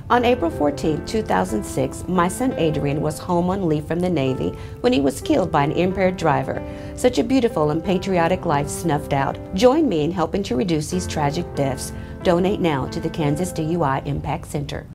On April 14, 2006, my son Adrian was home on leave from the Navy when he was killed by an impaired driver. Such a beautiful and patriotic life snuffed out. Join me in helping to reduce these tragic deaths. Donate now to the Kansas DUI Impact Center.